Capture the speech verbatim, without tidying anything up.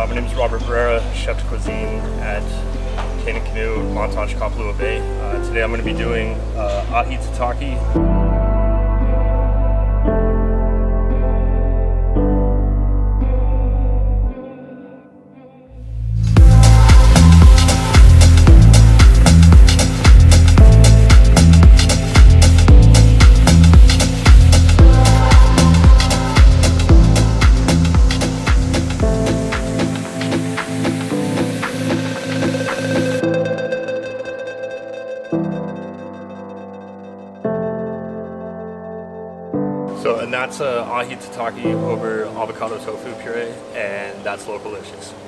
Uh, my name is Robert Barrera, chef de cuisine at Canoe, Montage, Kapalua Bay. Uh, today I'm going to be doing uh, ahi tataki. So, and that's uh, ahi tataki over avocado tofu puree, and that's Localicious.